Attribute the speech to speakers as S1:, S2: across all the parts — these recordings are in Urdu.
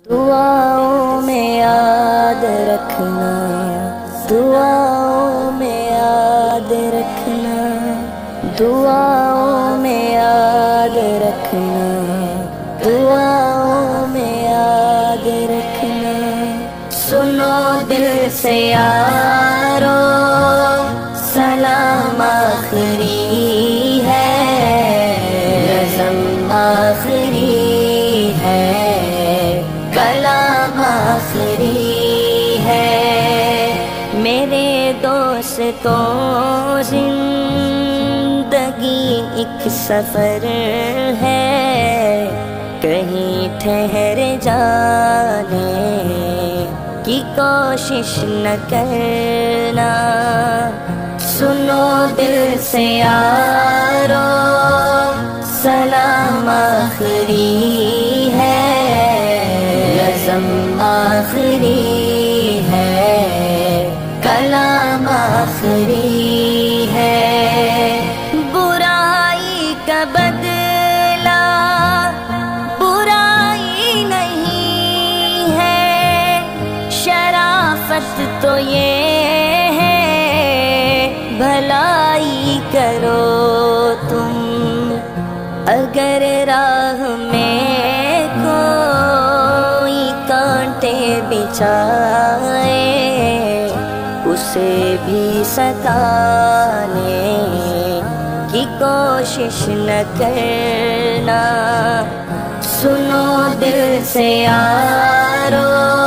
S1: دعاؤں میں یاد رکھنا، دعاؤں میں یاد رکھنا، دعاؤں میں یاد رکھنا، دعاؤں میں یاد رکھنا۔ سنو دل سے یارو، سلام آخری ہے، رزم آخری ہے، کلام آخری ہے۔ میرے دوستوں زندگی ایک سفر ہے، کہیں ٹھہر جانے کی کوشش نہ کرنا۔ سنو دل سے یارو، سلام آخری ہے، رزم آخری ہے، کلام آخری ہے۔ برائی کا بدلہ برائی نہیں ہے، شرافت تو یہ ہے بھلائی کرو تم۔ اگر راہ میں کوئی کانٹے بچھائے، اسے بھی ستانے کی کوشش نہ کرنا۔ سنو دل سے یارو،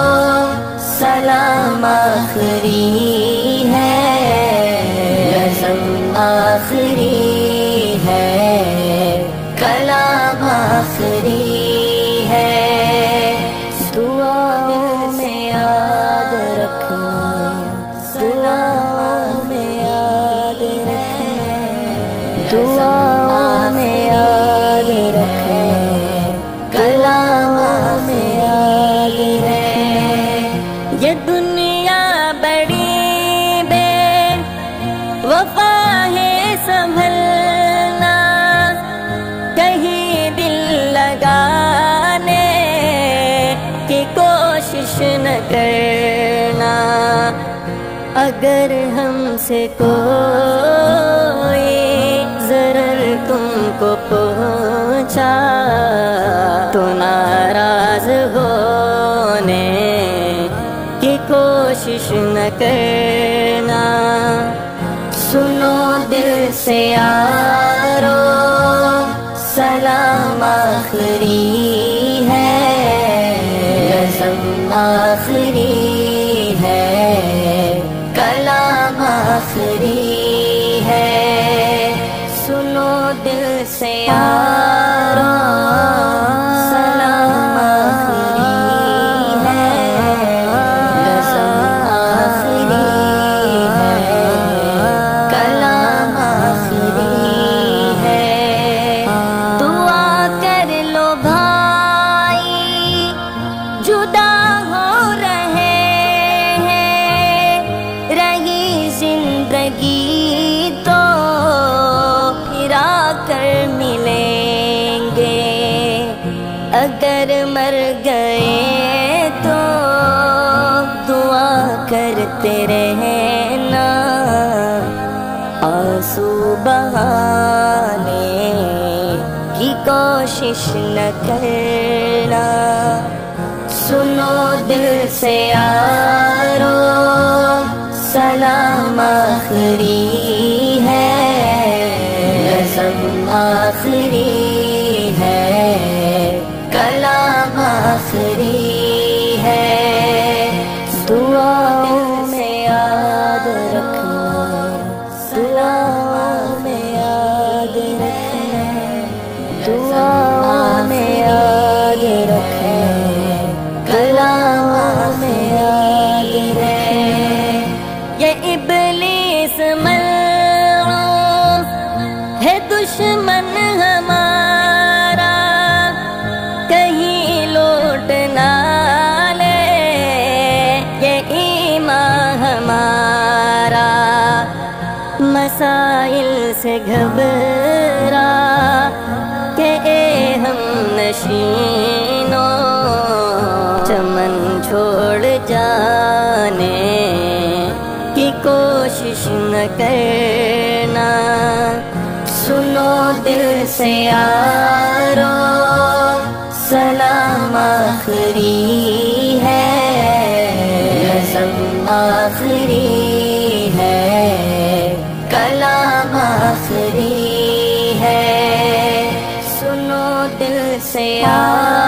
S1: سلام آخری ہے، رزم آخری ہے، کلام آخری ہے۔ دعاؤں میں یاد رکھنا، دعاؤں میں یاد رکھنا، دعاؤں میں یاد رکھنا، کلام میں یاد رکھنا۔ یہ دنیا بڑی بے وفا ہے، سنبھلنا، کہیں دل لگانے کی کوشش نہ کرنا۔ اگر ہم سے کوئی ضرر تم کو پہنچا تو ناراض ہونے کی کوشش نہ کرنا۔ سنو دل سے یارو، سلام آخری ہے، رزم آخری ہے، کلام آخری ہے۔ سنو دل سے یارو، سلام آخری ہے، رزم آخری ہے، کلام آخری ہے۔ دعا کر لو بھائی، جدا ہو رہے ہیں، رہی زندگی تو پھرا کر ملیں گے۔ اگر مر گئے تو دعا کرتے رہنا، آنسو بہانے کی کوشش نہ کرنا۔ سنو دل سے یارو، سلام آخری ہے، رزم آخری ہے، کلام آخری ہے۔ دعاؤں میں یاد رکھنا، دعاؤں میں یاد رکھنا، دعاؤں میں یاد رکھنا، کلام میں یاد رکھنا۔ یہ ابلیس ملعون ہے، دشمن ہمارا، کہیں لوٹ نہ لے یہ ایمان ہمارا۔ مسائل سے گھبرا کہ اے ہم نشینوں، چھوڑ جانے کی کوشش نہ کرنا، سنو دل سے یارو سلام آخری ہے، نظم آخری ہے، کلام آخری ہے، سنو دل سے یارو